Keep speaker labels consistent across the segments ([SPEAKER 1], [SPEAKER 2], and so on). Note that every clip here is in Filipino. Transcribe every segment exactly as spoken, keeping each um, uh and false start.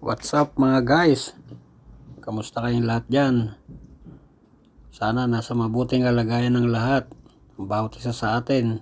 [SPEAKER 1] What's up mga guys? Kamusta kayong lahat dyan? Sana nasa mabuting kalagayan ng lahat, ang bawat isa sa atin.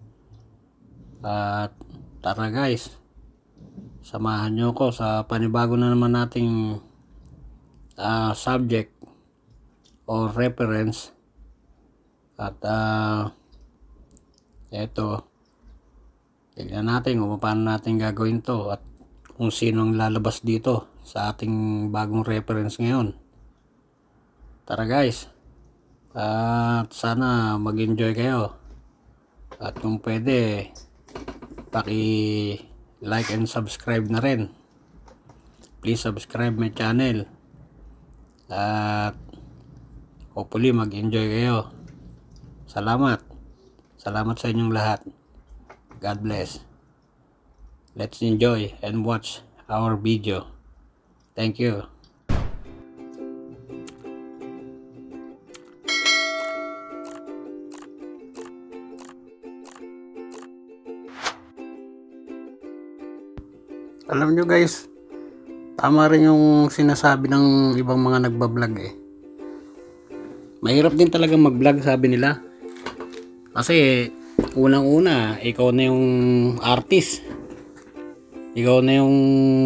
[SPEAKER 1] At tara guys, samahan nyo ko sa panibago na naman nating uh, subject or reference. At uh, eto, tignan natin kung paano natin gagawin to at kung sino ang lalabas dito sa ating bagong reference ngayon. Tara guys, at sana mag-enjoy kayo, at kung pwede paki like and subscribe na rin. Please subscribe my channel at hopefully mag-enjoy kayo. Salamat salamat sa inyong lahat. God bless. Let's enjoy and watch our video. Thank you. Alam nyo guys, tama rin yung sinasabi ng ibang mga nagbablog eh. Mahirap din talaga mag-vlog, sabi nila. Kasi unang-una, ikaw na yung artist. Ikaw na yung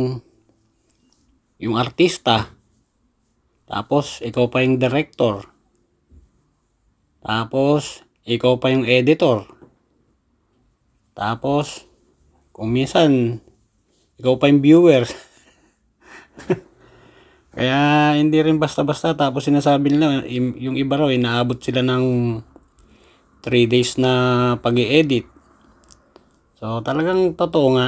[SPEAKER 1] yung artista. Tapos ikaw pa yung director. Tapos ikaw pa yung editor. Tapos kung minsan ikaw pa yung viewers. Kaya hindi rin basta-basta. Tapos sinasabi nila yung iba raw inaabot sila ng three days na pag-i-edit. So talagang totoo nga.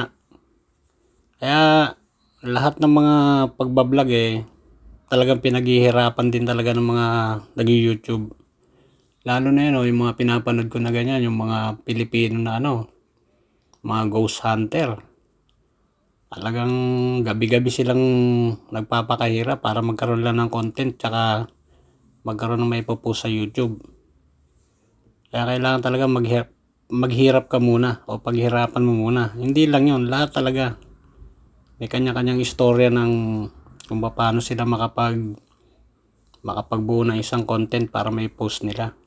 [SPEAKER 1] Kaya lahat ng mga pagbablog eh talagang pinaghihirapan din talaga ng mga nag-YouTube. Lalo na yun, oh, yung mga pinapanood ko na ganyan, yung mga Pilipino na ano, mga ghost hunter. Talagang gabi-gabi silang nagpapakahirap para magkaroon lang ng content tsaka magkaroon ng maipopost sa YouTube. Kaya kailangan talaga maghirap, maghirap ka muna o paghirapan mo muna. Hindi lang yun, lahat talaga. May kanya-kanyang istorya ng kung paano sila makapag makapagbuo ng isang content para may post nila.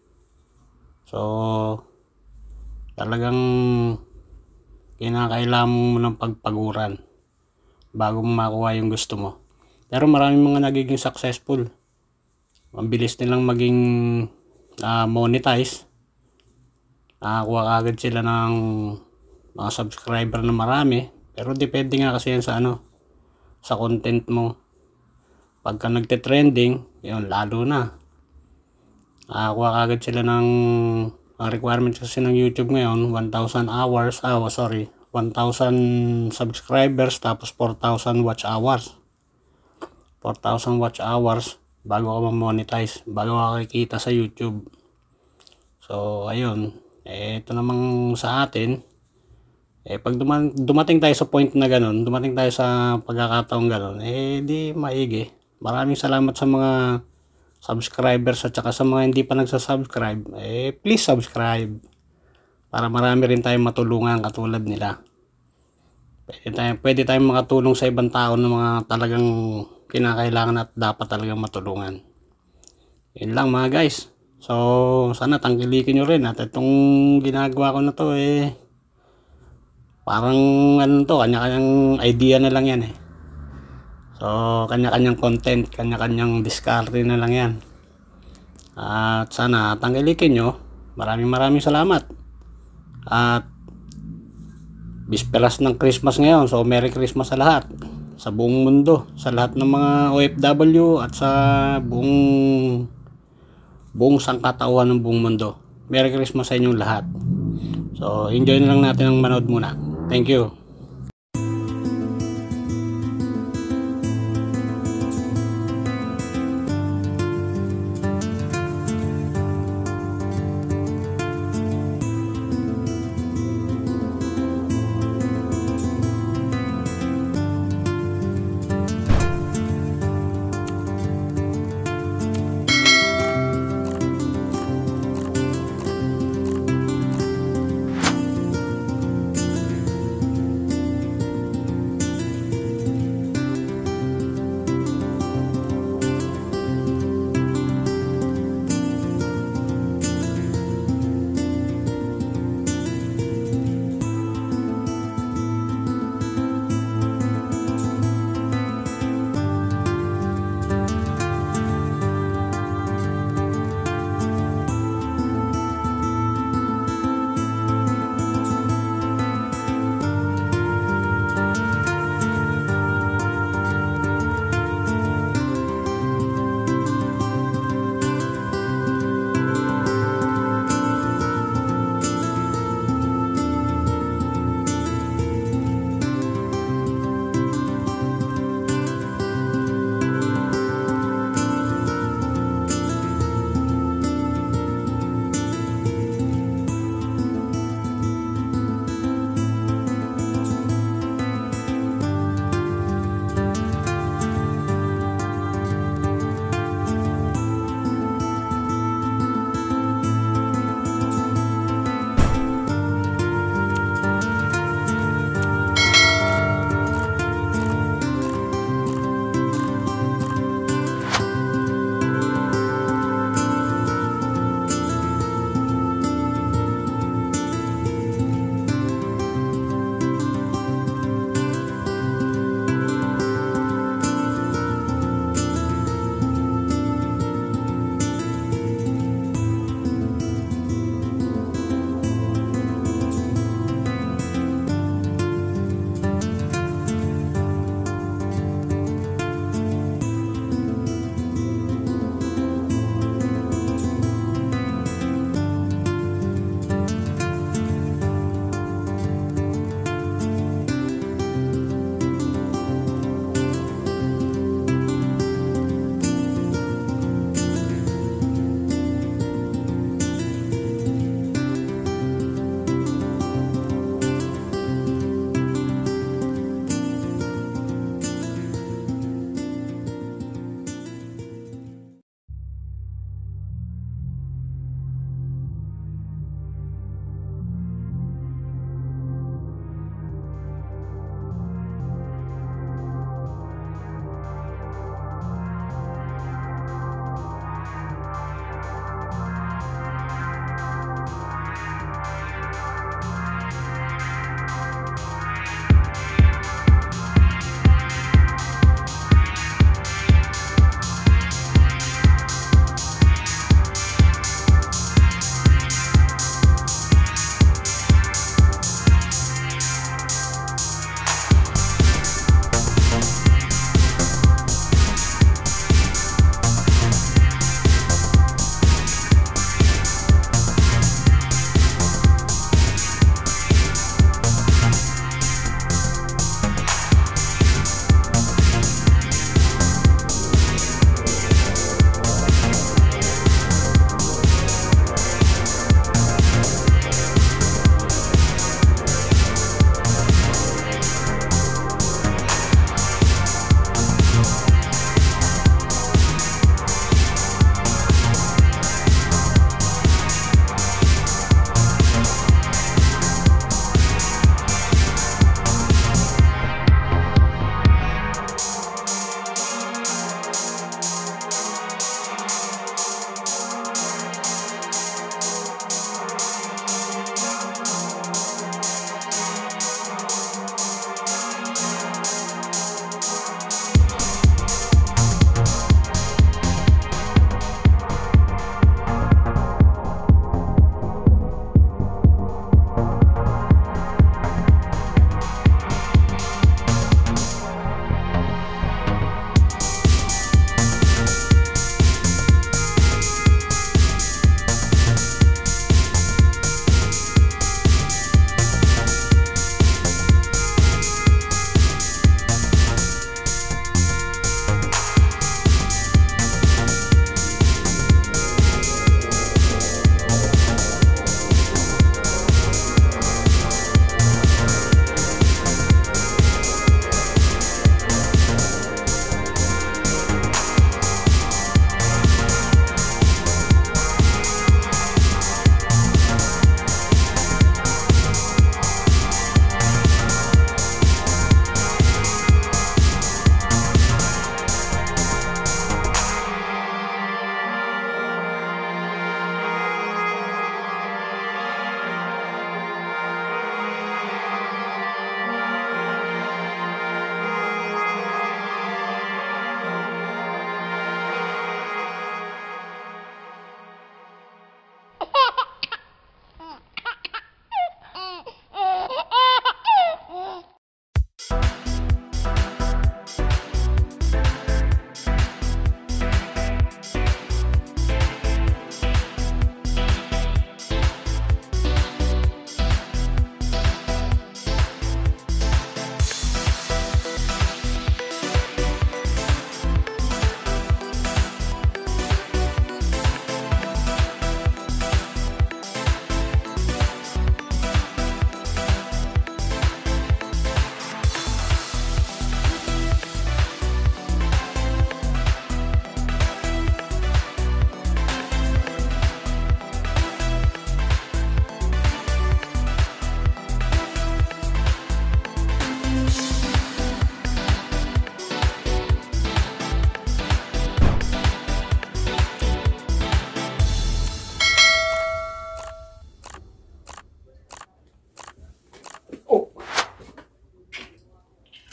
[SPEAKER 1] So talagang kinakailangan mo ng pagpaguran bago mo makuha yung gusto mo. Pero maraming mga nagiging successful. Mabilis nilang maging uh, monetize. Nakakuha agad sila ng mga subscriber na marami. Pero depende nga kasi yan sa ano, sa content mo. Pagka nagte-trending, yun lalo na. Nakakuha agad sila ng ang requirements kasi ng YouTube ngayon, one thousand hours, ah oh, sorry, one thousand subscribers tapos four thousand watch hours. four thousand watch hours bago ka ma-monetize, bago ka kikita sa YouTube. So ayun, eh, ito namang sa atin. Eh, pag dumating tayo sa point na ganun, dumating tayo sa pagkakataong ganun, eh, di maigi. Maraming salamat sa mga subscribers at saka sa mga hindi pa nagsasubscribe. Eh, please subscribe. Para marami rin tayong matulungan katulad nila. Pwede tayong, pwede tayong makatulong sa ibang tao na mga talagang kinakailangan at dapat talagang matulungan. Yun lang mga guys. So, sana tangkilikin nyo rin at itong ginagawa ko na to eh, parang ano to, kanya-kanyang idea na lang yan eh. So, kanya-kanyang content, kanya-kanyang diskarte na lang yan. At sana tangkilikin nyo. Maraming maraming salamat. At bisperas ng Christmas ngayon. So, Merry Christmas sa lahat. Sa buong mundo. Sa lahat ng mga O F W at sa buong buong sangkatauhan ng buong mundo. Merry Christmas sa inyong lahat. So, enjoy na lang natin ang manood muna. Thank you.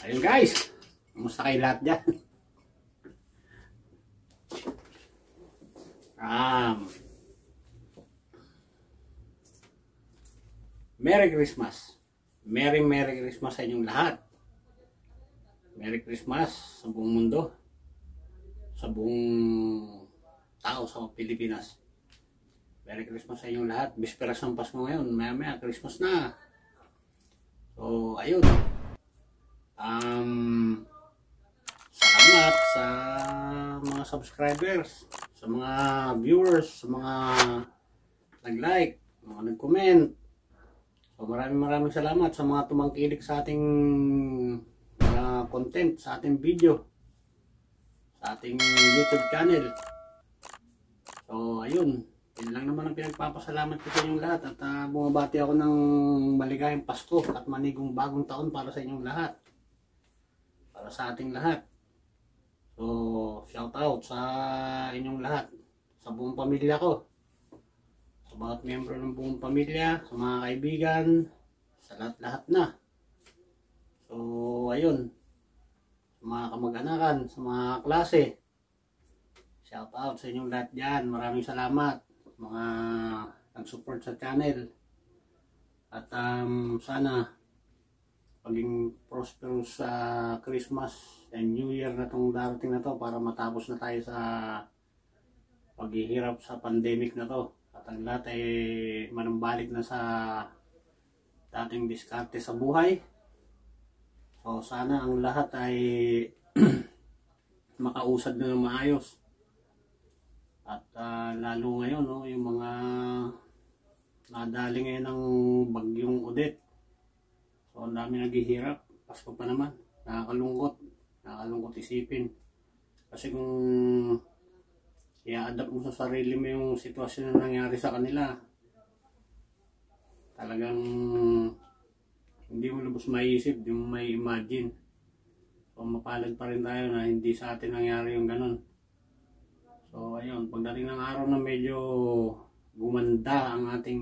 [SPEAKER 1] Ayun guys, kumusta kayo lahat dyan? Um, Merry Christmas. Merry Merry Christmas sa inyong lahat. Merry Christmas sa buong mundo, sa buong tao sa Pilipinas. Merry Christmas sa inyong lahat. Bisperas ng Pasko ngayon, maya maya Christmas na. So ayun, um, salamat sa mga subscribers, sa mga viewers, sa mga nag-like, mga nag-comment. So maraming maraming salamat sa mga tumangkilik sa ating uh, content, sa ating video, sa ating YouTube channel. So ayun, yun lang naman ang pinagpapasalamat ko sa inyong lahat. At uh, bumabati ako ng maligayang Pasko at manigong bagong taon para sa inyong lahat, para sa ating lahat. So shout out sa inyong lahat, sa buong pamilya ko, sa bawat miyembro ng buong pamilya, sa mga kaibigan, sa lahat-lahat na. So ayun, sa mga kamag-anakan, sa mga klase, shout out sa inyong lahat dyan. Maraming salamat mga nag-support sa channel. At um, sana maging prosperous sa uh, Christmas and New Year na itong darating na to, para matapos na tayo sa paghihirap sa pandemic na to. At ang lahat ay manumbalik na sa dating diskarte sa buhay. So sana ang lahat ay makausad na ng maayos. At uh, lalo ngayon, no, yung mga nadali ngayon ng bagyong Odette. So ang dami naghihirap. Pasko pa naman. Nakakalungkot. Nakakalungkot isipin. Kasi kung i-adapt mo sa sarili mo yung sitwasyon na nangyari sa kanila, talagang hindi mo lubos maiisip, hindi mo may imagine. So mapalad pa rin tayo na hindi sa atin nangyari yung ganun. So ayun, pagdating ng araw na medyo gumanda ang ating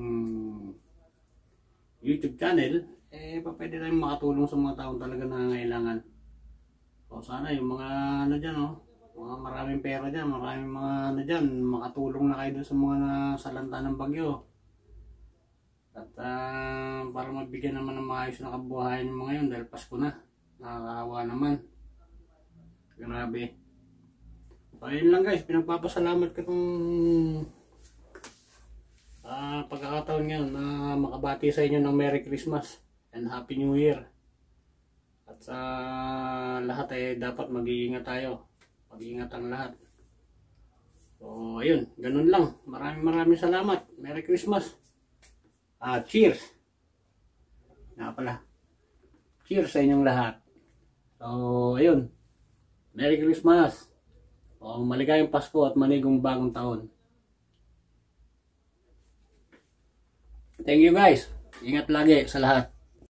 [SPEAKER 1] YouTube channel, eh pwede tayong makatulong sa mga taong talaga nangangailangan. So sana yung mga ano dyan, oh, mga maraming pera dyan, maraming mga ano dyan, makatulong na kayo dun sa mga nasalanta ng bagyo. At uh, para mabigyan naman ng maayos na kabuhayan yung mga yun, dahil Pasko na, nakakaawa naman. Grabe. So ayun lang guys, pinagpapasalamat ko itong uh, pagkakataon ngayon na makabati sa inyo ng Merry Christmas and Happy New Year. At sa uh, lahat ay dapat mag-iingat tayo, mag-iingat ang lahat. So ayun, ganun lang. Maraming maraming salamat. Merry Christmas. Ah, cheers. Nga pala, cheers sa inyong lahat. So ayun, Merry Christmas. O maligayang Pasko at manigong bagong taon. Thank you guys. Ingat lagi sa lahat.